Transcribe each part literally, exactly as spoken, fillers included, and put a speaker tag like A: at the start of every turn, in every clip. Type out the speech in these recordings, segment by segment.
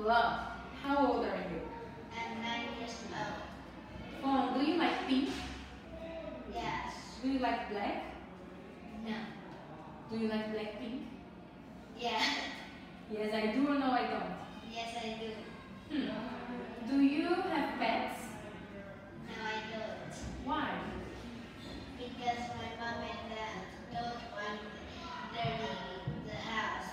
A: Love. How old are you?
B: I'm nine years old.
A: Fong, do you like pink?
B: Yes.
A: Do you like black?
B: No.
A: Do you like black pink?
B: Yeah.
A: Yes, I do or no, I don't?
B: Yes, I do.
A: Hmm. Do you have pets?
B: No, I don't.
A: Why?
B: Because my mom and dad don't want dirty the house.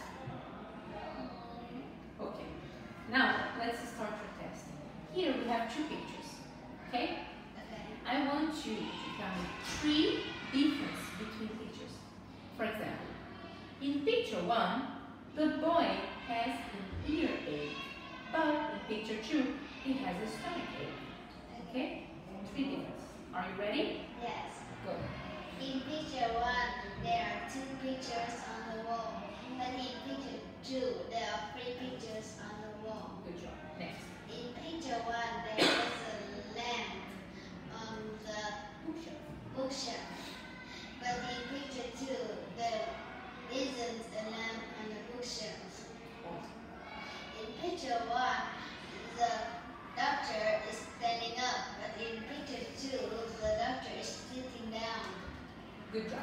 A: Okay. Now, let's start your test. Here we have two pictures. Okay?
B: Okay.
A: I want you to tell me three differences between pictures. For example, in picture one, the boy has an earache, but in picture two, he has a stomach ache. Okay? Three differences. Are you ready?
B: Yes.
A: Go.
B: In picture one, there are two pictures on the wall. But in picture two, there are three pictures on the wall.
A: Good job. Next.
B: In picture one, there is a lamp on the
A: Bookshelf.
B: bookshelf. But in picture two, there isn't a lamp on the bookshelf. In picture one, the doctor is standing up, but in picture two, the doctor is sitting down.
A: Good job.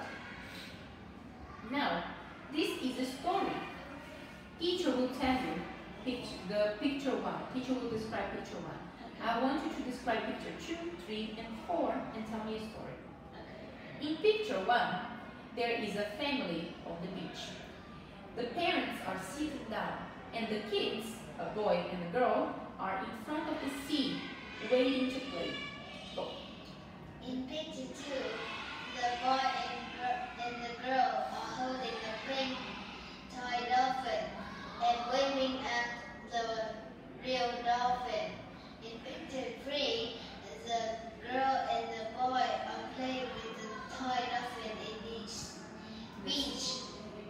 A: Now, this is a story. Teacher will tell you picture, the picture one. Teacher will describe picture one. I want you to describe picture two, three, and four and tell me a story. In picture one, there is a family on the beach. The parents are sitting down and the kids, a boy and a girl, are in front of the sea waiting to play. Go.
B: In picture two, the boy and, gr- and the girl are holding a pink toy dolphin and waving at the real dolphin. In picture three, the girl and the boy are playing with the toy dolphin in the beach.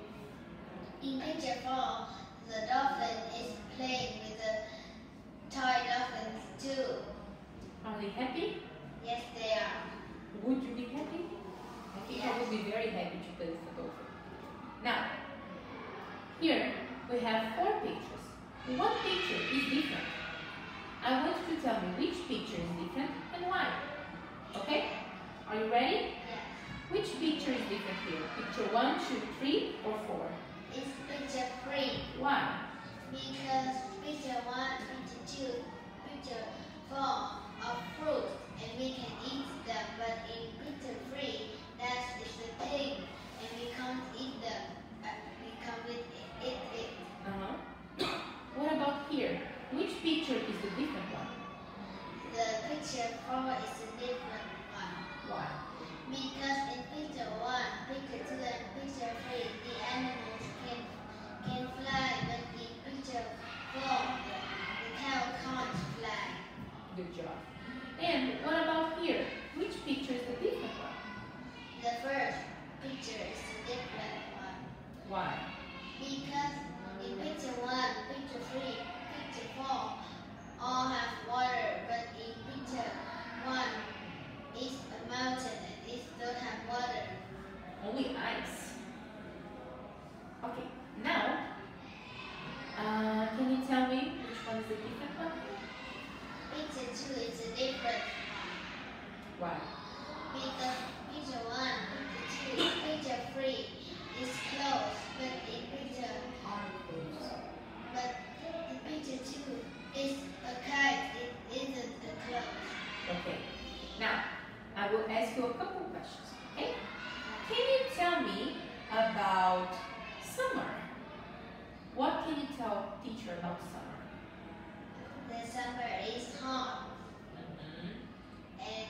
B: In picture four, the dolphin is playing with the toy dolphins too.
A: Are they happy?
B: Yes, they are.
A: Would you be happy? I think I would be very happy to play with the dolphin. Now, here we have four pictures. What picture is different? I want you to tell me which picture is different and why. Okay? Are you ready?
B: Yes.
A: Which picture is different here? Picture one, two, three, or four?
B: It's picture three.
A: Why?
B: Because picture one, picture two, picture four are fruit and we can eat them. But in picture three, that is the thing and we can't eat them. Uh, we can't eat it. it.
A: Uh-huh. What about here? Which picture is the different one?
B: The picture four is a different one.
A: Why?
B: Because in picture one, picture two, and picture three, the animals can can fly, but in picture four, the cow can't fly.
A: Good job. And what about here? Which picture is the different one?
B: The first picture is a different one.
A: Why?
B: Because in picture one, picture three, picture four, all have water, but in picture one, it's a mountain and it don't have water.
A: Only ice. Okay, now, uh, can you tell me which one is the different one?
B: Picture two is a different one.
A: Why?
B: Because picture one, picture two, picture three is closed, but in picture but in picture two is a kite, it isn't a clothes.
A: Okay, now, I will ask you a couple questions, okay? Can you tell me about summer? What can you tell teacher about summer?
B: The summer is hot and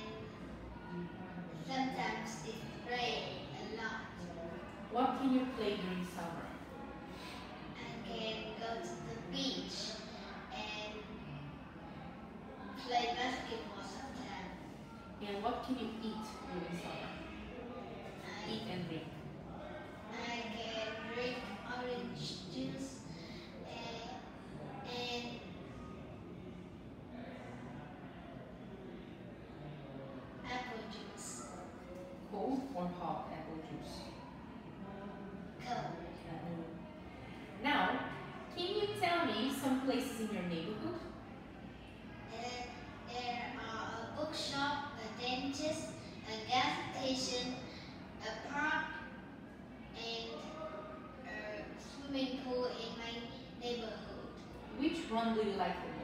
B: sometimes it rains a lot.
A: What can you play during summer?
B: I can go to the beach and play basketball sometimes.
A: And what can you eat during summer?
B: I,
A: Eat and drink.
B: I can drink orange juice and, and apple juice.
A: Cold or hot apple juice?
B: Cold.
A: Now, can you tell me some places places in your neighborhood?
B: And there are a bookshop, a dentist, a gas station, a park, and a swimming pool in my neighborhood.
A: Which one do you like the